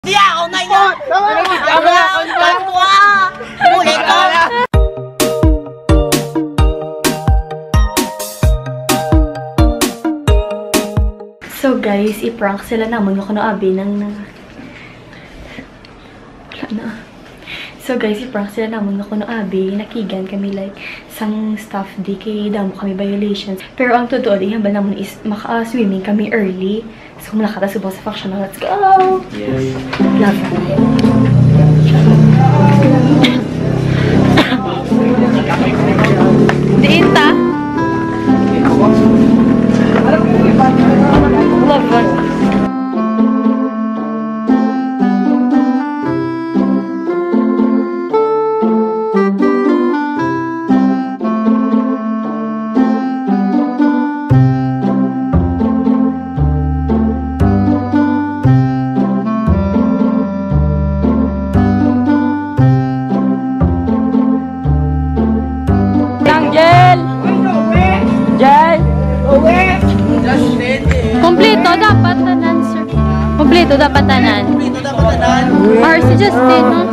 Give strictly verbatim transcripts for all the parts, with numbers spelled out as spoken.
Di ako na yun! Muli ko! So guys, i-prank sila naman ako na abi ng... Wala na. So guys, i-prank sila naman ako na abi. Nakigan kami like sang staff di kay damo kami violations. Pero ang totoo di hambal naman is maka-swimming kami early. So kung nakata subong sa faction na, let's go! Yes. Love Diin ta? Love one. Kompleto dapat tanan, sir. Kompleto dapat tanan. Kompleto dapat tanan. Or si Justin, no?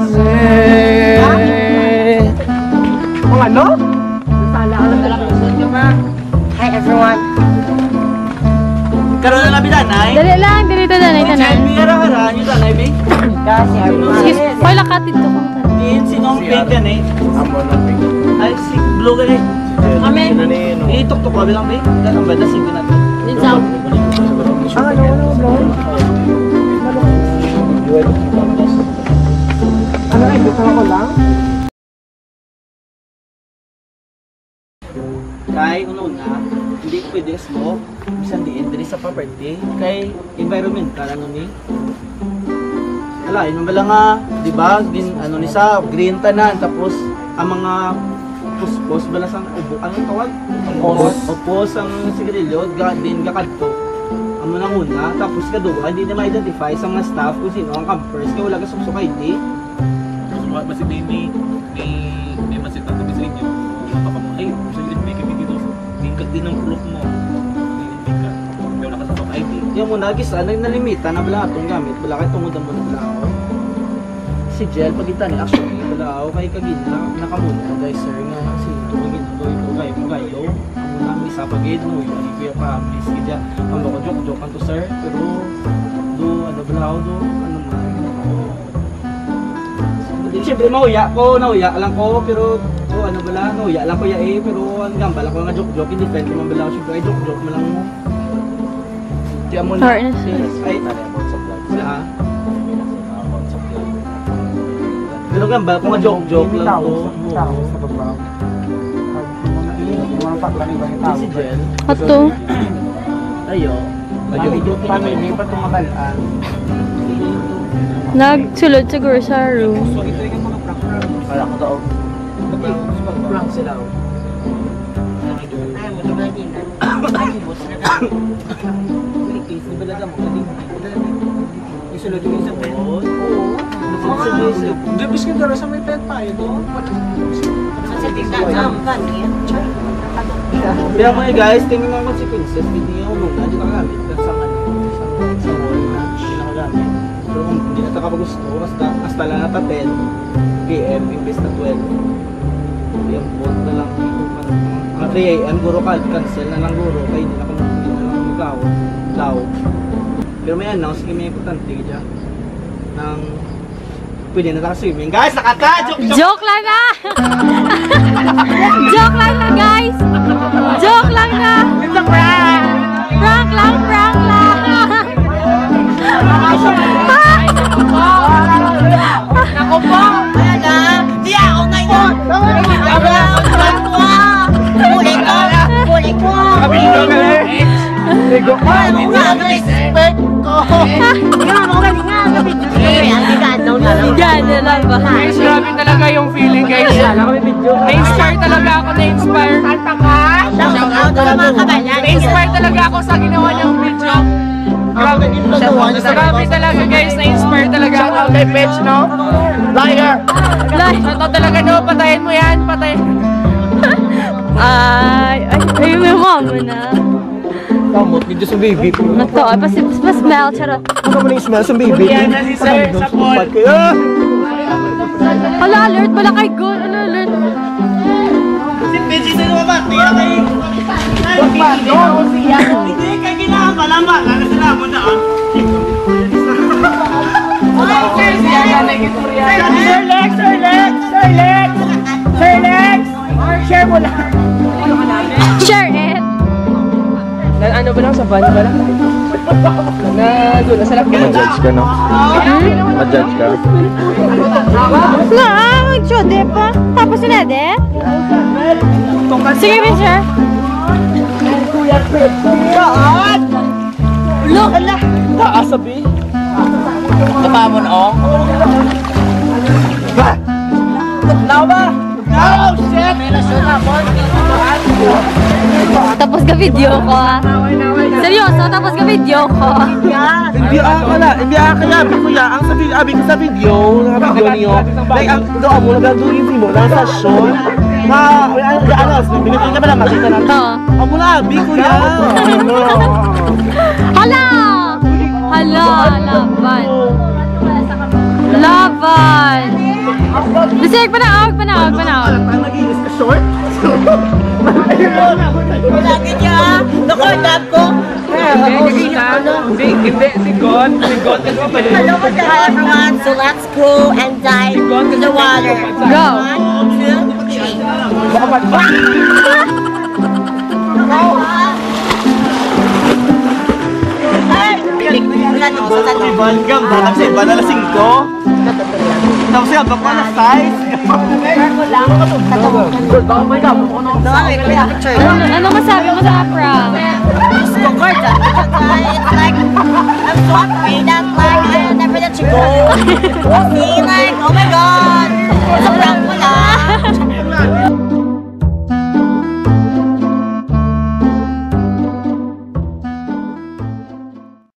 Kung ano? Sala ka lang talaga usod ka ba? Hi everyone. Karoon na labi danay? Dali lang, dito danay tanan. Diyan, may hara-hara nyo danay, be? Kasi Excuse, pa'y lakatid to kong tanan. Diyan, sinong pink yan eh? Amo na pink. Ay, si blue ka eh. Amen. Itok-tok ko bilang, be? Ganang ba, dasig ko natin. Ninsam. Ah, no, no, no. Ano ay, gusto ko lang? Kay, una-una, hindi pwede smoke, bisan diin, dili sa property, kay environmental, ano ni? Ala, yun ba nga, di ba, din, ano ni sa, green tanan, tapos, ang mga puspos, balas ang ubo, anong tawag? Upos. Upos ang sigarilyo, din gakadto. Ano na muna, tapos kaduwa, hindi na ma-identify sa mga staff kung sino ang campers, kaya wala ka suksok I D. Kasi may may may may masita kami sa inyo. Mata ka mo, ay, sa U N B kami dito. Tingkat din ang proof mo. Hindi ka. May wala ka sa I D. Yung muna, gisa, nalimita na bala itong gamit, bala kayo tumudan mo na bala ako. Si Jel, pagkita niya, actually, bala ako kay Kagina, nakamuna, guys, sir, nga, si Kagina, doy ko, kayo, kayo, ang isa pagid mo, yung kuya pa, please, kaya, ang bako joke, joke ang to, sir, pero, do, ano bala ako, do, ano mo, siyempre, mauya ko, nauya lang ko, pero, oh, ano bala, nauya lang ko ya eh, pero, ang gambal ako nga joke, joke, hindi friendly man bala ako, siyempre, ay joke, joke mo lang mo. Kaya mo na, ay, wala ah. Pero gambal ko nga joke, joke lang ko. Si Jen. Ato. Ayo. Hindi pa tumakalaan. Nagsulod siguro sa room. Kala ko daw. Prank sila. Isulod yung isa pen? Oo. Dibis ka dara sa may pen tayo doon. Sa tingnan naman yan. Kaya mga guys, tingin mga consequences, hindi nyo muna, hindi nakagamit sa mga sa mall na hindi nakagamit. Pero kung hindi na nakapagusto, hasta, hasta lang nata ten P M imbes na twelve. Yung vote na lang mga three A M guro ka, cancel na lang guro, kaya hindi na kung hindi na lang magaw, law. Pero may announce, kaya may importante dyan ng pwede na taka-swimming. Guys, nakaka! Joke, joke! Joke lang na! Joke lang na, guys! Joke lang na! It's a prank! Prank lang, prank lang! Ako po! Wala! Di ako ngayon! Muli ko! Muli ko! Kabilo ka lang! Ligo ko! Ano nga? Respect ko! Nga mo kami nga! Gana lang ba? Guys, grabe talaga yung feeling, guys. Na-inspire talaga ako, na-inspire. Na-inspire talaga ako sa ginawa niyang video. Grabe, grabe talaga, guys. Na-inspire talaga ako. Shout out kay Pech, no? Liar! Shout out talaga, no? Patayin mo yan, patayin. Ay, ay, ay, may mama na. Kamot, medyo sa baby ko. Nato, ay pas pas smell charot. Ano mo na smell sa baby? Yan na si Sir sa Paul. Hala, alert pala kay God. Ano alert? Si Pidgey na naman, tiya kay... Hindi, kay ginama lang ba? Lalo sila mo na ah. Sir Lex, Sir Lex, Sir Lex, Sir Lex, share mo lang. Share it. Na, ano ba lang sa van ba lang? Na doon, nasa lakad. Ma-judge ka, no? Ma-judge ka. Na, mag-jode pa. Tapos na de. Sige, Mister. Saan? Look. Taas sabi. Napamon o? Ba? Now ba? No, shit! Tapos ka video ko ah. Seryoso, tapos ka video ko. Hindi ah, wala. Hindi ah, kaya kuya, ang sabi, abi ko sa video, sa video niyo, like, ang doon mo, nagagawin mo, nasa station, na, ano, ano, binigyan ka ba lang makita ng Oo. Ang mula, abi kuya. Hala! Hala, laban. Laban! Bisig, panaog, panaog, panaog. Parang nag-iis ka short? Lagi niya, nakordap ko. Hindi, hindi, si God, si God kasi pala. Hello everyone, so let's go and dive into the water. Go! One, two, three. Baka ba? Banggam, bakit siya iba na lasing ko? Tapos siya, baka na size? Ano, ano masabi mo sa prank? It's like, I'm so afraid that like, I never let you go. Okay, like, oh my God.